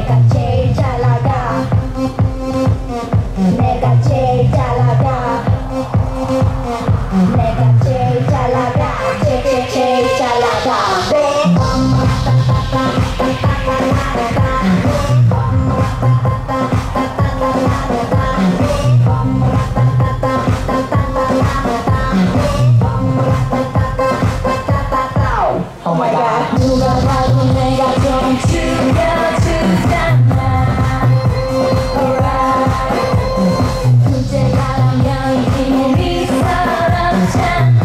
내가 제일 잘 나가 내가 제일 잘 나가 내가 제일 잘 나가 제일 잘 나가 Oh my god 누가 봐도 내가 좀 죽여주잖아 Alright 문제가라면 이 몸이 서럽잖아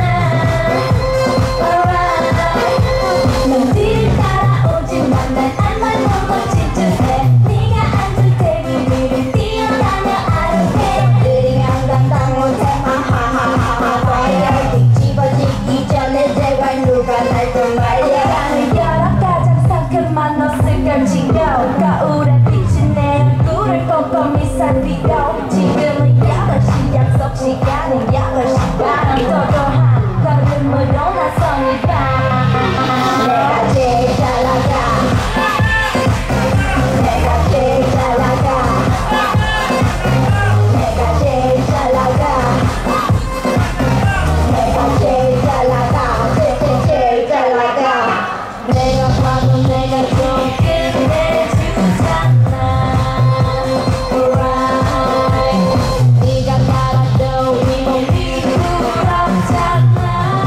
Alright 넌 따라오지만 난 안만 보고 집중해 네가 앉은 테이블 위를 뛰어다녀 아르게 느리면 감당 못해 하하하하 과연 뒤집어지기 전에 제발 누가 날 좀 말려 나는 여러 가장 상큼한 옷을 걸치고 거울에 비친 내 얼굴을 꼼꼼히 살피고 지금은 8시 약속 시간은 8시 반 도도한 걸음으로 나선 이 밤 내가 제일 잘 나가 내가 제일 잘 나가 내가 제일 잘 나가 내가 제일 잘 나가 제일 잘 나가 내가 봐도 내가 좀 끝내주잖아 Alright 네가 말아도 이 몸이 부럽잖아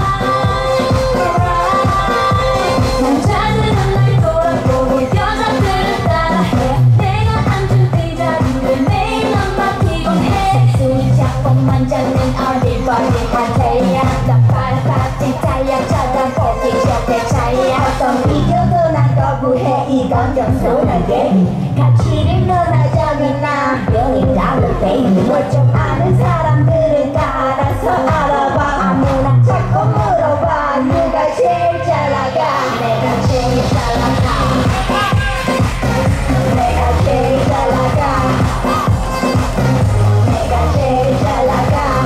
Alright 남자들은 날 돌아보고 여자들은 따라해 내가 앉은 이 자리를 매일 넌만 피곤해 술이 자꾸 만져는 어리버리 한테야 나팔같이 달려 쳐다보기 좋게 차이야 어떤 비교도 난 거부해 이건 겸손하게 가치를 무너져는 나 병이 달라 baby 뭘 좀 아는 사람들은 다 알아서 알아봐 아무나 자꾸 물어봐 누가 제일 잘 나가 내가 제일 잘 나가 내가 제일 잘 나가 내가 제일 잘 나가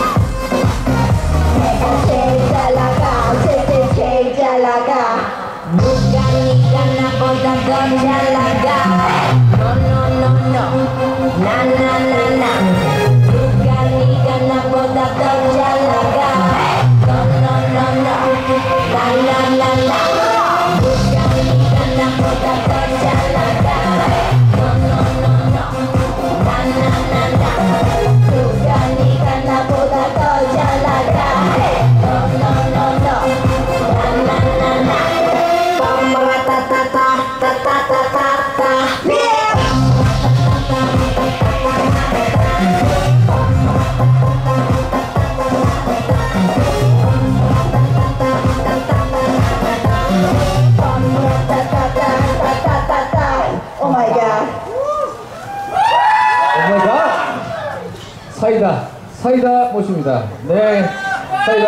내가 제일 잘 나가 제일 잘 나가 누가 네가 나보다 더 잘 나가 No no no no 나 나 나 나 누가 네가 나보다 더 잘 나가 No no no no 나 나 나 나 누가 네가 나보다 더 잘 나가 No no no no 나 나 나 나 누가 네가 나보다 더 잘 나가 No no no no 나 나 나 나 Oh my god. Oh my god. 사이다 모십니다. 네, 사이다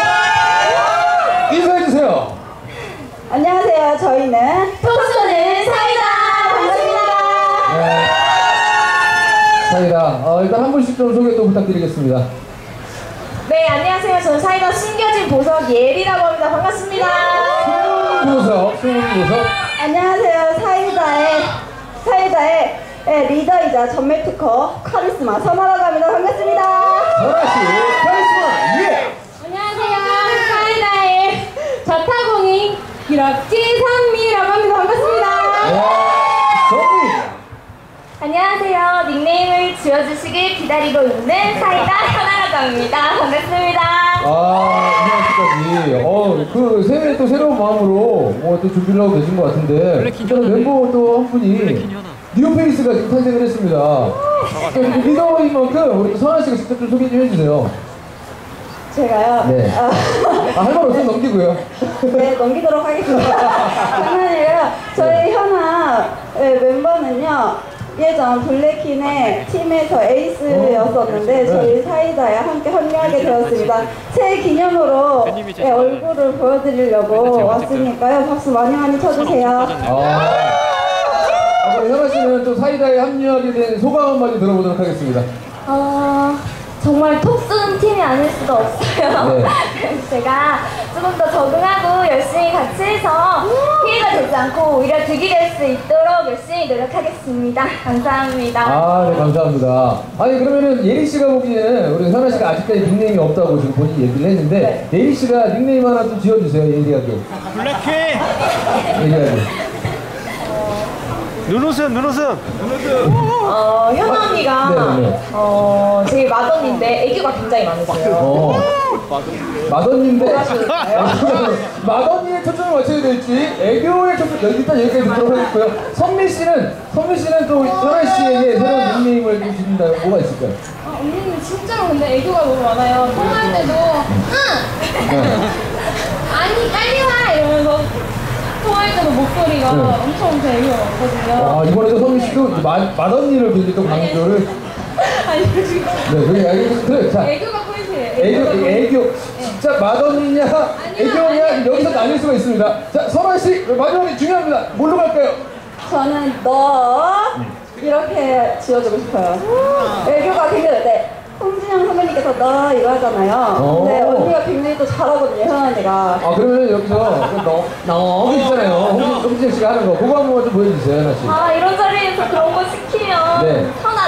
인사해주세요. 안녕하세요. 저희는 톡쏘는 사이다. 반갑습니다. 네, 사이다. 일단 한 분씩 좀 소개 또 부탁드리겠습니다. 네, 안녕하세요. 저는 사이다 숨겨진 보석 예리라고 합니다. 반갑습니다. 숨은 보석. 안녕하세요. 사이다의 리더이자 전매 특허 카리스마 선아라고 합니다. 반갑습니다. 선아씨, 카리스마, 예! 안녕하세요. 사이다의 자타공인 기럭지 선미라고 합니다. 반갑습니다. 선미! 안녕하세요. 닉네임을 지어주시길 기다리고 있는 사이다 현아라고 합니다. 반갑습니다. 안녕하십까지. 그 새해 또 새로운 마음으로 또 준비를 하고 계신 것 같은데, 일단 멤버 또 한 분이 뉴페이스가 탄생을 했습니다. 리더인 만큼 우리 또 선아 씨가 직접 좀 소개 좀 해주세요. 제가요? 네. 할 말 없으면 넘기고요. 네, 넘기도록 하겠습니다. 장난이에요. 저희 현아 멤버는요, 예전 블랙킨의 팀에서 에이스였었는데 저희 사이다에 함께 합류하게 되었습니다. 새해 기념으로 얼굴을 보여드리려고 왔으니까요. 박수 많이 많이 쳐주세요. 그럼 현아 씨는 또 사이다에 합류하게 된 소감 한마디 들어보도록 하겠습니다. 정말 톡 쏘는 팀이 아닐 수가 없어요. 네. 그래서 제가 조금 더 적응하고 열심히 같이 해서 피해가 되지 않고 오히려 득이 될 수 있도록 열심히 노력하겠습니다. 감사합니다. 아, 네, 감사합니다. 아니, 그러면은 예리 씨가 보기에는 우리 선아 씨가 아직까지 닉네임이 없다고 지금 본인이 얘기를 했는데, 예리 씨가 닉네임 하나 좀 지어주세요, 예리하게. 블랙해! 예리하게. 눈웃음! 현아 언니가 네네. 제일 맏언니인데 애교가 굉장히 많으세요. 맏언니인데 맏언니에 초점을 맞춰야 될지 애교에 초점 일단 여기까지 듣도록 하겠고요. 선미 씨는 또 현아 씨에게 새로운 닉네임을 좀 주신다. 뭐가 있을까요? 언니는 진짜로 근데 애교가 너무 많아요. 통화할 때도 아니 빨리 와 이러면서 통화할 때도 목소리가 엄청 애교가 많거든요. 아, 이번에도 선미 씨도 맏언니를 굉장히 또 강조를. 아니 지금 네, 그래, 알겠습니다. 그래, 자. 애교가 포인트예요. 애교. 진짜 맏언니냐, 애교냐, 여기서 나뉠 수가 있습니다. 자, 선아 씨, 마지막에 중요합니다. 뭘로 갈까요? 저는 너 이렇게 지어주고 싶어요. 애교가 굉장히 네. 홍진영 선배님께서 너 이거 하잖아요. 근데 언니가 굉장히 또 잘하거든요, 현 언니가. 아, 그러면 여기서 너 있잖아요. 홍진영 씨가 하는 거. 그거 한 번만 좀 보여주세요, 현아 씨. 아 이런 자리에서 그런 거 시키면 네.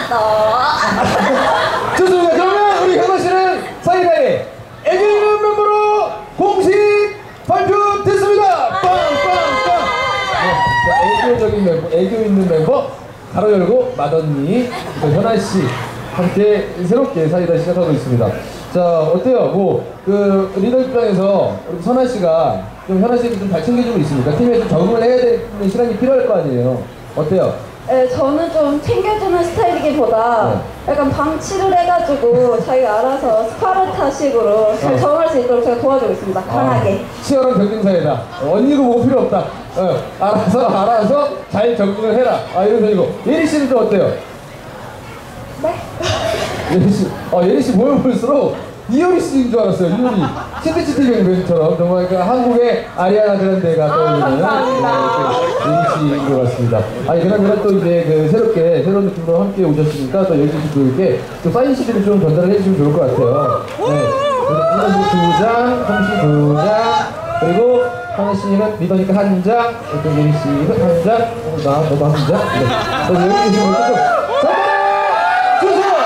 편하다. 좋습니다. 그러면 우리 현아 씨는 사이다의 애교 있는 멤버로 공식 발표됐습니다. 빵빵빵. 네, 애교적인 멤버, 애교 있는 멤버 가로 열고 맏언니 현아 씨 함께 새롭게 사이다 시작하고 있습니다. 자, 어때요? 그 리더 입장에서 우리 선아 씨가 좀 현아 씨를 좀 잘 챙겨주고 있습니까? 팀에 좀 적응을 해야 되는 시간이 필요할 거 아니에요? 어때요? 네, 저는 좀 챙겨주는 스타일이기보다 약간 방치를 해가지고 자기가 알아서 스파르타식으로 잘 적응할 수 있도록 제가 도와주고 있습니다. 강하게. 치열한 경쟁 사이다. 언니도 뭐 필요 없다. 알아서 잘 적응을 해라. 아, 이런 소리고. 예리 씨는 좀 어때요? 네? 예리 씨, 예리 씨 보면 볼수록 이효리 씨인 줄 알았어요. 이효리. 치트치트뱅뱅처럼 정말 그 한국의 아리아나 그란데가 떠오르는 예리 씨인 것 같습니다. 아니, 그러면 또 이제 그 새로운 느낌으로 함께 오셨으니까 또 예리 씨들에게 또 사인 CD를 좀 전달을 해주시면 좋을 것 같아요. 네. 그래서 2장, 32장, 그리고 하나 씨는 리더니까 한 장, 또 예리 씨는 한 장, 너도 한 장. 네. 그래서 여기 계신 분들 좀 주세요!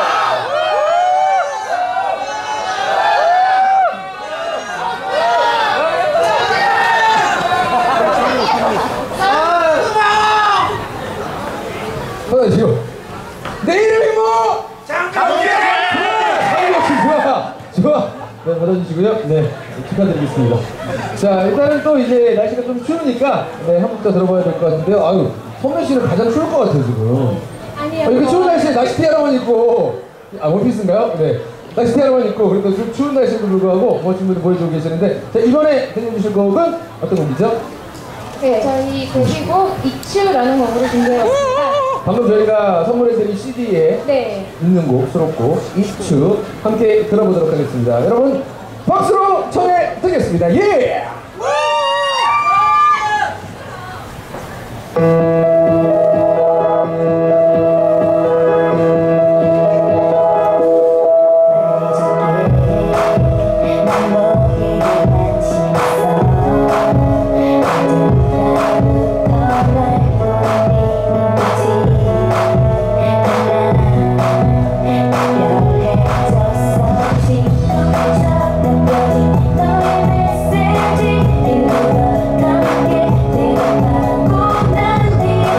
지금 내 이름이 뭐? 장정재! 좋아. 네, 받아주시고요. 네, 축하드리겠습니다. 자, 일단은 또 이제 날씨가 좀 추우니까 한 곡 더 들어봐야 될 것 같은데요. 아유, 선배 씨는 가장 추울 것 같아요, 지금. 아니요. 이렇게 추운 날씨에 나시티 하나만 입고, 원피스인가요? 네. 나시티 하나만 입고, 그리고 좀 추운 날씨에도 불구하고 멋진 분들 보여주고 계시는데, 자, 이번에 들려주실 곡은 어떤 곡이죠? 네, 저희 곡이고 이츄라는 곡으로 준비해봤습니다. 방금 저희가 선물해드린 CD에 네. 있는 곡, 수록곡, 이추 함께 들어보도록 하겠습니다. 여러분, 박수로 청해 드리겠습니다. 예! 너의 메시지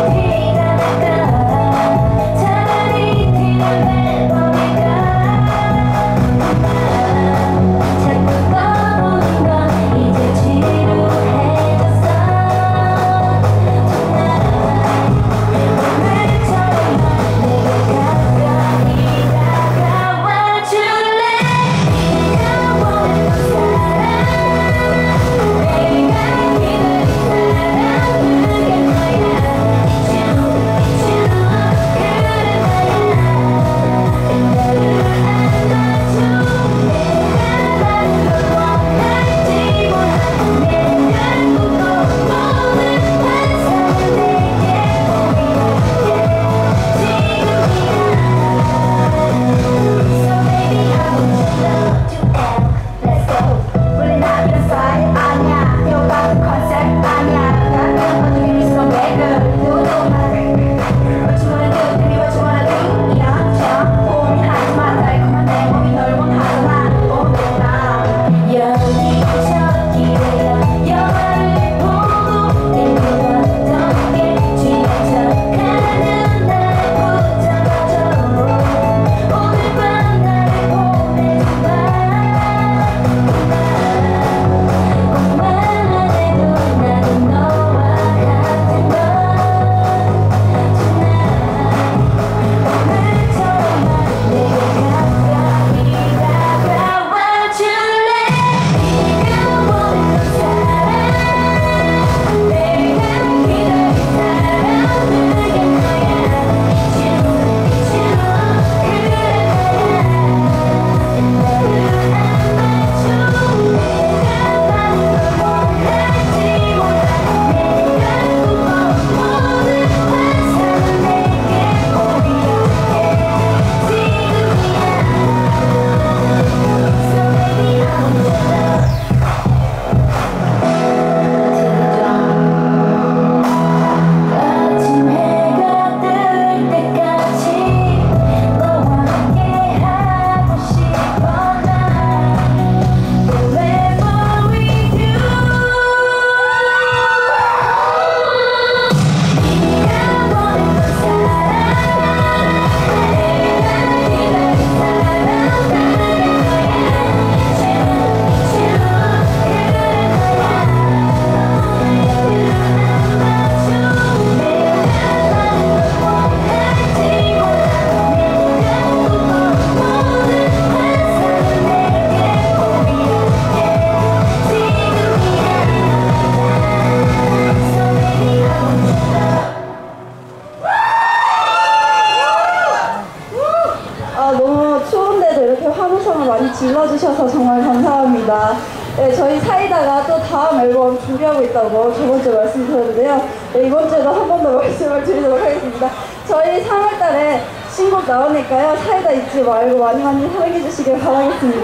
많이 질러주셔서 정말 감사합니다. 네, 저희 사이다가 또 다음 앨범 준비하고 있다고 저번 주에 말씀드렸는데요. 네, 이번 주에도 한 번 더 말씀을 드리도록 하겠습니다. 저희 3월 달에 신곡 나오니까요. 사이다 잊지 말고 많이 많이 사랑해 주시길 바라겠습니다.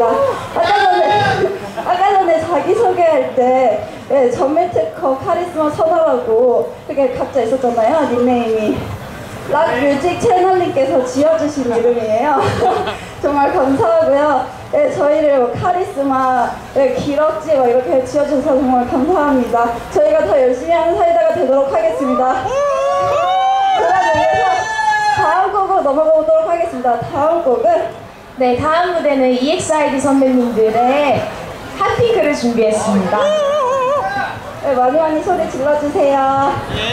아까 전에 자기소개할 때 네, 전매특허 카리스마 서다라고 그게 각자 있었잖아요. 닉네임이. 락뮤직 채널님께서 지어주신 이름이에요. 정말 감사하고요. 네, 저희를 뭐 카리스마, 네, 기럭지 이렇게 지어주셔서 정말 감사합니다. 저희가 더 열심히 하는 사이다가 되도록 하겠습니다. 그러면서 다음 곡으로 넘어가 보도록 하겠습니다. 다음 곡은 네, 다음 무대는 EXID 선배님들의 핫핑크를 준비했습니다. 네, 많이 많이 소리 질러주세요.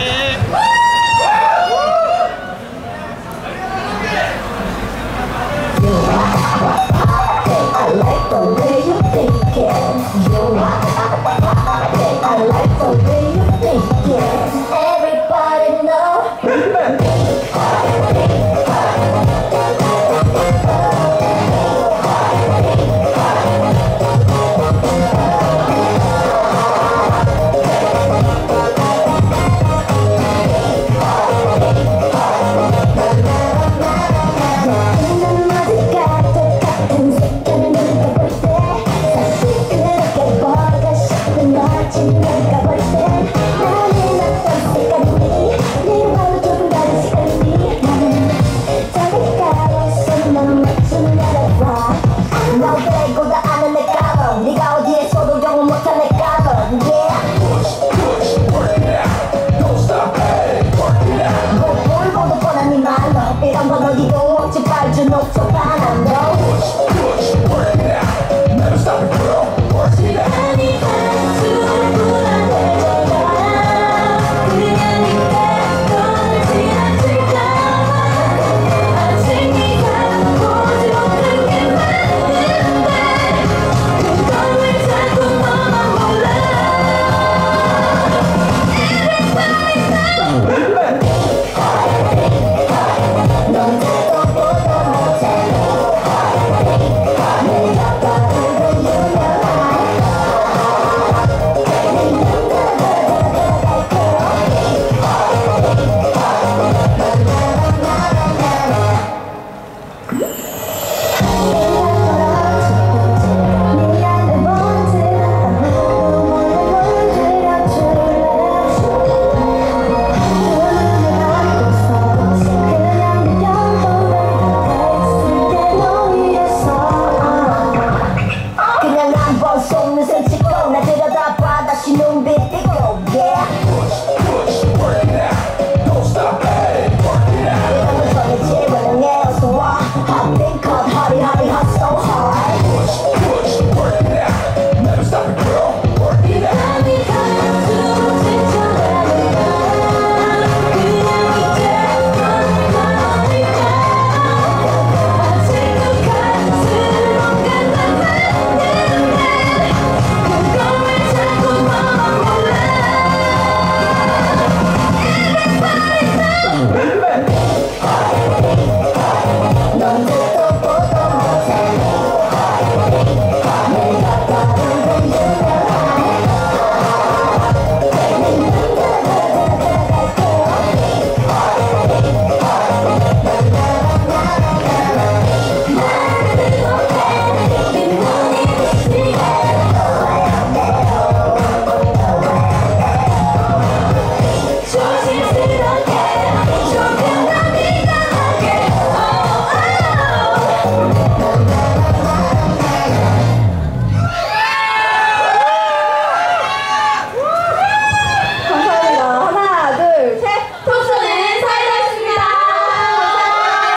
I like the way you think it. I like the way you think it. Everybody know. 이런 건 어디도 없지 빨주 녹초파나 너